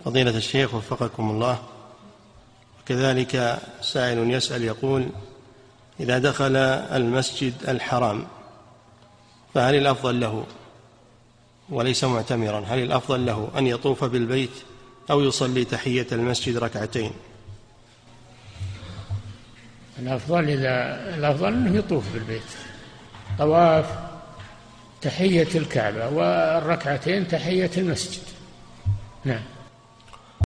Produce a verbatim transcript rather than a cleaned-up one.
فضيلة الشيخ وفقكم الله، وكذلك سائل يسأل يقول: إذا دخل المسجد الحرام فهل الأفضل له وليس معتمرا، هل الأفضل له أن يطوف بالبيت أو يصلي تحية المسجد ركعتين؟ الأفضل إذا الأفضل أنه يطوف بالبيت، طواف تحية الكعبة والركعتين تحية المسجد. نعم.